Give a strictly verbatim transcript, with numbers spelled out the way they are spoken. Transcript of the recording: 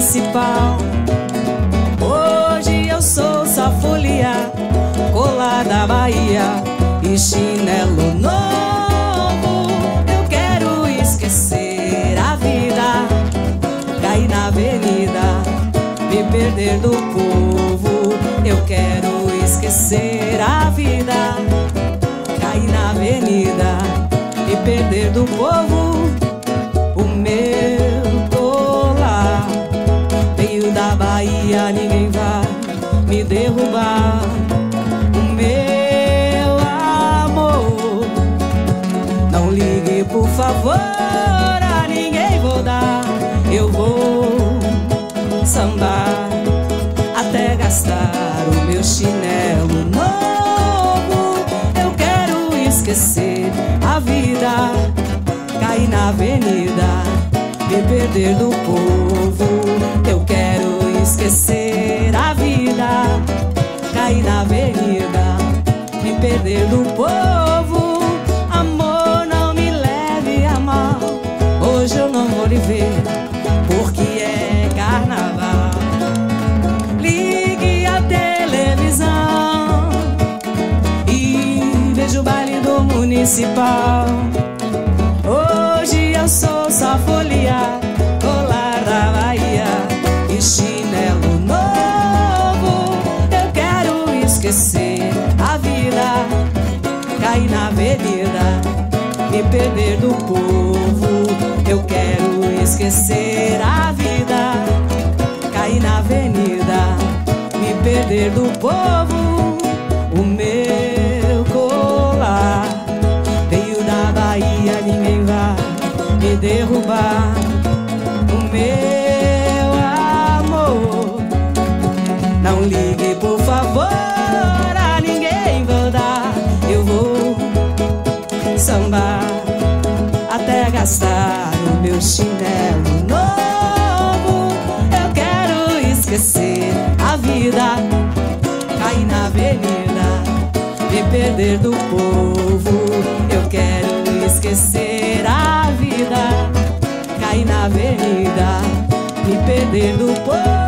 municipal. Hoje eu sou só folia, colar da Bahia e chinelo novo. Eu quero esquecer a vida, cair na avenida, me perder do povo. Eu quero esquecer a vida, cair na avenida, me perder do povo. O meu colar veio da Bahia, ninguém vai me derrubar. O meu amor, não ligue por favor, a ninguém vou dar. Eu vou sambar até gastar o meu chinelo novo. Eu quero esquecer a vida, cair na avenida, me perder do povo. Eu quero esquecer a vida, cair na avenida, me perder do povo. Amor, não me leve a mal, hoje eu não vou lhe ver, porque é carnaval. Ligue a televisão e veja o baile do municipal. Hoje eu sou só folia, colar da Bahia e chinelo novo. Eu quero esquecer a vida, cair na avenida, me perder do povo. Eu quero esquecer a vida, cair na avenida, me perder do povo. O meu colar veio da Bahia, ninguém vai me derrubar. O meu amor, não ligue por favor, a ninguém vou dar. Eu vou sambar até gastar o meu chinelo novo. Eu quero esquecer a vida, cair na avenida, me perder do povo. Eu quero esquecer a vida, cair na avenida, me perder do povo.